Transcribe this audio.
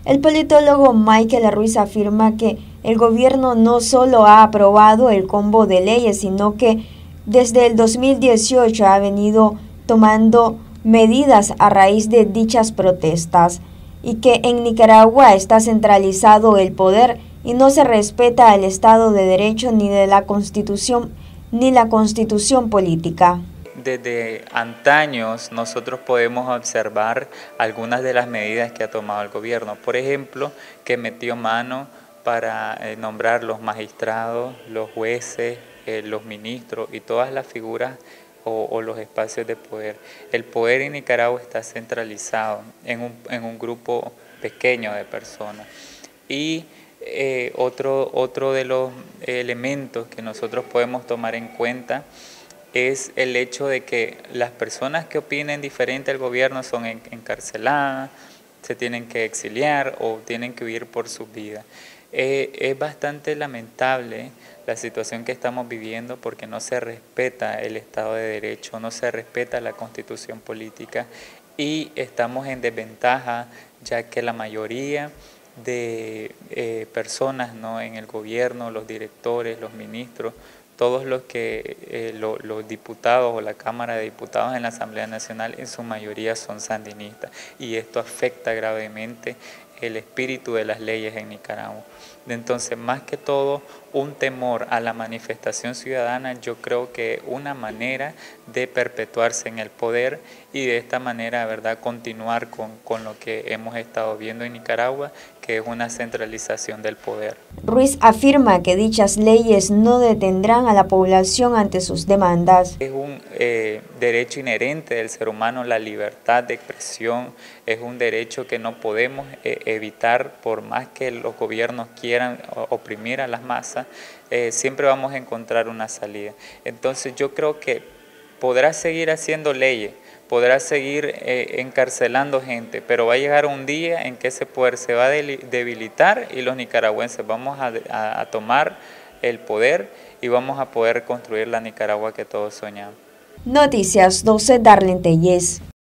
El politólogo Michael Ruiz afirma que el gobierno no solo ha aprobado el combo de leyes, sino que desde el 2018 ha venido tomando medidas a raíz de dichas protestas y que en Nicaragua está centralizado el poder y no se respeta el Estado de Derecho ni la Constitución política. Desde antaños nosotros podemos observar algunas de las medidas que ha tomado el gobierno. Por ejemplo, que metió mano para nombrar los magistrados, los jueces, los ministros y todas las figuras o los espacios de poder. El poder en Nicaragua está centralizado en un grupo pequeño de personas. Y otro de los elementos que nosotros podemos tomar en cuenta es el hecho de que las personas que opinen diferente al gobierno son encarceladas, se tienen que exiliar o tienen que huir por sus vidas. Es bastante lamentable la situación que estamos viviendo porque no se respeta el Estado de Derecho, no se respeta la Constitución política y estamos en desventaja ya que la mayoría de personas, ¿no?, en el gobierno, los directores, los ministros, todos los diputados o la Cámara de Diputados en la Asamblea Nacional en su mayoría son sandinistas y esto afecta gravemente el espíritu de las leyes en Nicaragua. Entonces, más que todo, un temor a la manifestación ciudadana, yo creo que una manera de perpetuarse en el poder y de esta manera, ¿verdad?, continuar con lo que hemos estado viendo en Nicaragua, que es una centralización del poder. Ruiz afirma que dichas leyes no detendrán a la población ante sus demandas. Es un derecho inherente del ser humano, la libertad de expresión, es un derecho que no podemos evitar por más que los gobiernos quieran oprimir a las masas, siempre vamos a encontrar una salida. Entonces yo creo que podrá seguir haciendo leyes, podrá seguir encarcelando gente, pero va a llegar un día en que ese poder se va a debilitar y los nicaragüenses vamos a tomar el poder y vamos a poder construir la Nicaragua que todos soñamos. Noticias 12, Darlene Tellez.